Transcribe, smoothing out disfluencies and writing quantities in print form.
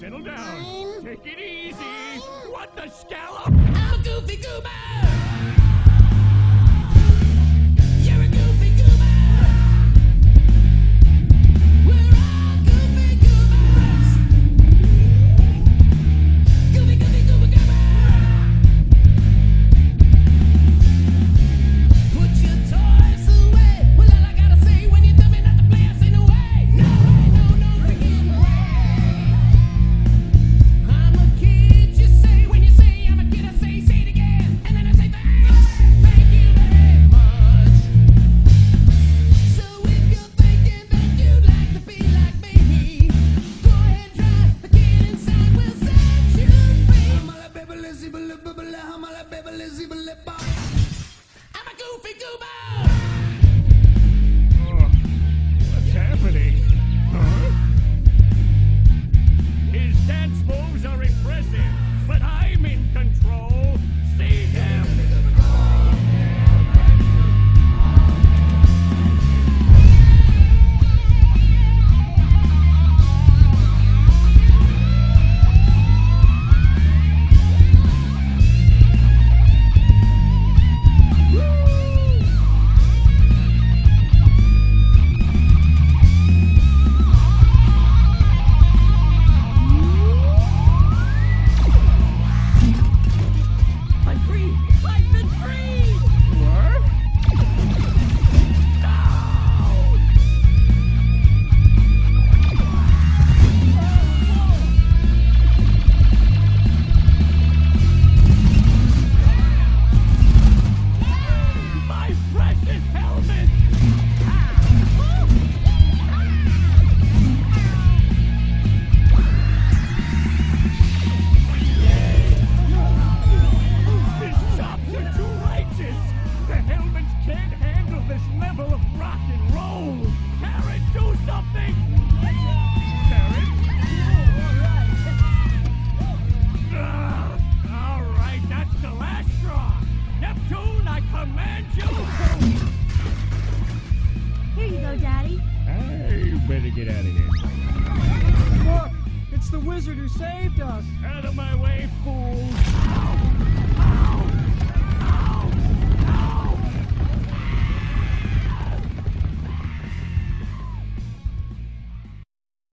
settle down. Fine. Take it easy. Fine. What the scallop? I'm a goofy goober. You're a goofy goober. We're all goofy goobers. Goofy, goofy, goober, goober. Put your toys away. Well, all I gotta say when you tell me not to play, I say no way. No way, no freaking way. I'm a kid, you say. When you say I'm a kid, I say it again. And then I say thanks. Thank you very much. So if you're thinking that you'd like to be like me, go ahead, try. The kid inside will set you free. I'm a baby, Lizzie, I'm a baby, Lizzie, I'm a goofy goober. Oh, what's happening? Huh? His dance moves are impressive, but I'm in control. See him? I'm free. I've been free. What? My precious helmet! His chops are too righteous! The helmets can't handle this level of rock and roll! Carrot, do something! Carrot? All right, that's the last straw! Neptune, I command you! Here you go, Daddy. I better get out of here. Look, it's the wizard who saved us. Out of my way!